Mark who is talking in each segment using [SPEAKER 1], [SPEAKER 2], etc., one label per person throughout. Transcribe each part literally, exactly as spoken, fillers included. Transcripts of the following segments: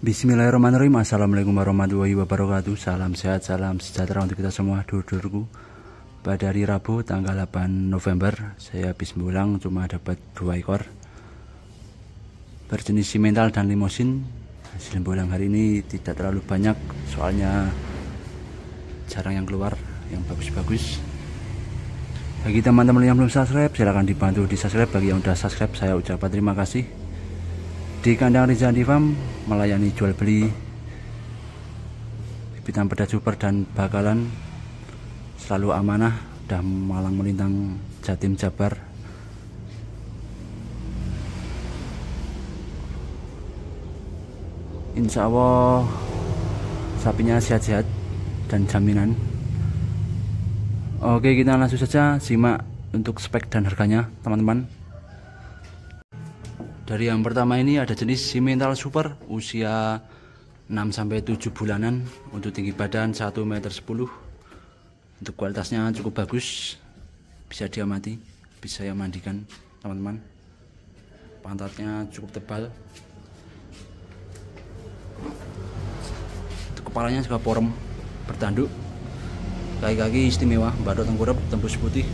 [SPEAKER 1] Bismillahirrahmanirrahim. Assalamualaikum warahmatullahi wabarakatuh. Salam sehat, salam sejahtera untuk kita semua dulur-dulurku. Pada hari Rabu tanggal delapan November, saya habis pulang cuma dapat dua ekor berjenis simental dan limosin. Hasil bolang hari ini tidak terlalu banyak, soalnya jarang yang keluar yang bagus-bagus. Bagi teman-teman yang belum subscribe, silahkan dibantu di subscribe. Bagi yang sudah subscribe, saya ucapkan terima kasih. Di kandang Rizandi Farm melayani jual beli bibitan pedas super dan bakalan, selalu amanah, udah malang melintang Jatim Jabar. Insya Allah sapinya sehat-sehat dan jaminan. Oke, kita langsung saja simak untuk spek dan harganya, teman-teman. Dari yang pertama ini ada jenis simental super usia enam sampai tujuh bulanan, untuk tinggi badan satu meter sepuluh. Untuk kualitasnya cukup bagus, bisa diamati, bisa saya mandikan, teman-teman. Pantatnya cukup tebal. Untuk kepalanya juga porem, bertanduk. Kaki-kaki istimewa, badan tengkurap, tembus putih.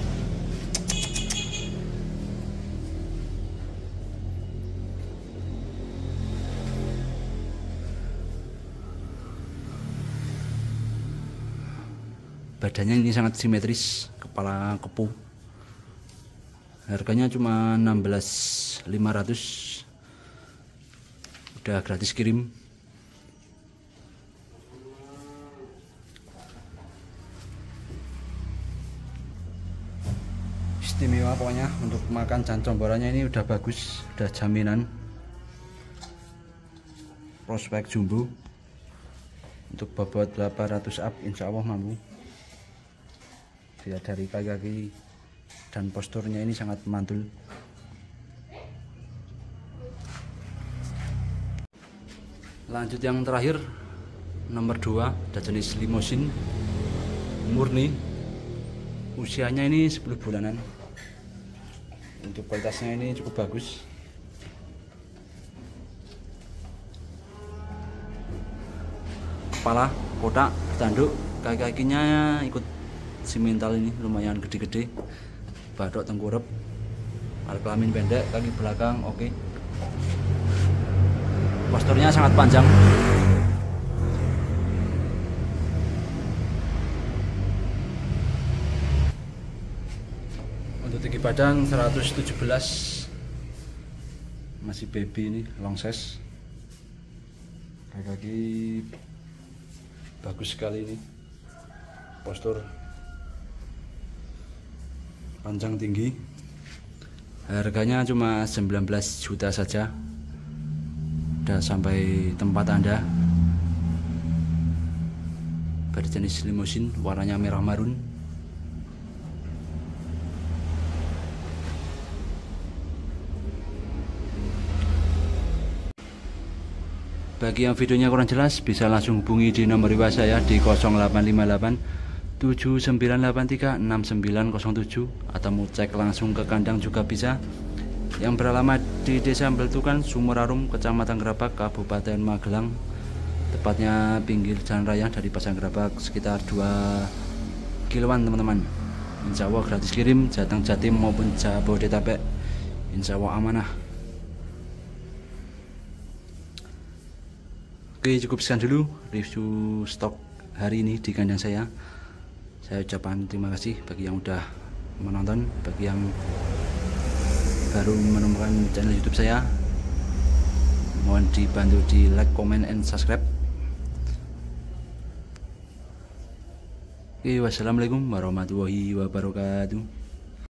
[SPEAKER 1] Badannya ini sangat simetris, kepala kepu. Harganya cuma enam belas ribu lima ratus, udah gratis kirim. Istimewa pokoknya, untuk makan dan comborannya ini udah bagus, udah jaminan. Prospek jumbo, untuk bobot delapan ratus up, insya Allah mampu. Dilihat dari kaki-kaki dan posturnya ini sangat mantul. Lanjut yang terakhir, nomor dua, ada jenis limosin murni, usianya ini sepuluh bulanan. Untuk kualitasnya ini cukup bagus. Kepala kotak, tanduk, kaki-kakinya ikut simental ini lumayan gede-gede. Badok tengkurap, alat kelamin pendek, kaki belakang oke. Okay. Posturnya sangat panjang. Untuk tinggi badan seratus tujuh belas, masih baby ini, long size. Kaki-kaki bagus sekali ini, postur panjang tinggi. Harganya cuma sembilan belas juta saja, udah sampai tempat Anda. Berjenis limosin, warnanya merah marun. Bagi yang videonya kurang jelas, bisa langsung hubungi di nomor W A saya di nol delapan lima delapan tujuh sembilan delapan tiga enam sembilan nol tujuh, atau mau cek langsung ke kandang juga bisa, yang beralamat di Desa Beltukan, Sumurarum, Kecamatan Gerabak, Kabupaten Magelang, tepatnya pinggir jalan raya dari Pasar Gerabak, sekitar dua kiloan, teman-teman. Insya Allah gratis kirim, Jateng Jatim maupun Jabodetabek, insya Allah amanah. Oke, cukup sekian dulu review stok hari ini di kandang saya. Saya ucapkan terima kasih bagi yang udah menonton, bagi yang baru menemukan channel YouTube saya, mohon dibantu di like, comment, and subscribe. Oke, wassalamualaikum warahmatullahi wabarakatuh.